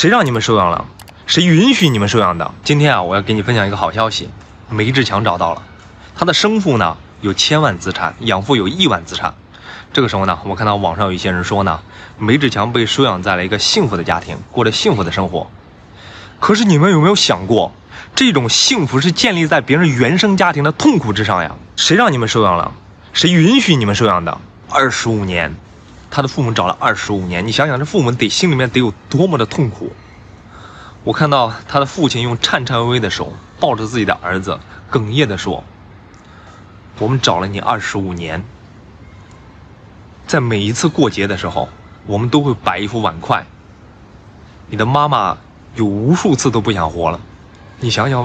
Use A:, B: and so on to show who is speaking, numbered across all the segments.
A: 谁让你们收养了？谁允许你们收养的？今天啊，我要给你分享一个好消息，梅志强找到了，他的生父呢有1000万资产，养父有1万资产。这个时候呢，我看到网上有一些人说呢，梅志强被收养在了一个幸福的家庭，过着幸福的生活。可是你们有没有想过，这种幸福是建立在别人原生家庭的痛苦之上呀？谁让你们收养了？谁允许你们收养的？25年，他的父母找了25年，你想想这父母心里面得有多么的痛苦。我看到他的父亲用颤颤巍巍的手抱着自己的儿子，哽咽地说：“我们找了你25年，在每一次过节的时候，我们都会摆一副碗筷。你的妈妈有无数次都不想活了，你想想，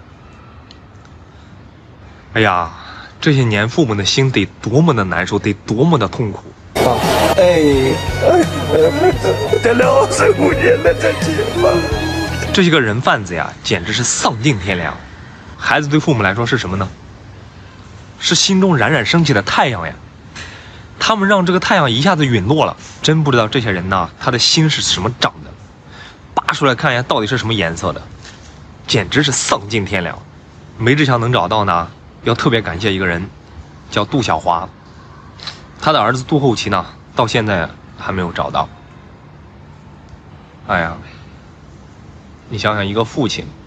A: 哎呀，这些年父母的心得多么的难受，得多么的痛苦。”
B: 这65年了，这结吧。
A: 这些个人贩子呀，简直是丧尽天良。孩子对父母来说是什么呢？是心中冉冉升起的太阳呀。他们让这个太阳一下子陨落了，真不知道这些人呢，他的心是什么长的？拔出来看一下，到底是什么颜色的？简直是丧尽天良。梅志强能找到呢，要特别感谢一个人，叫杜小华。他的儿子杜厚奇呢，到现在还没有找到。哎呀，你想想，一个父亲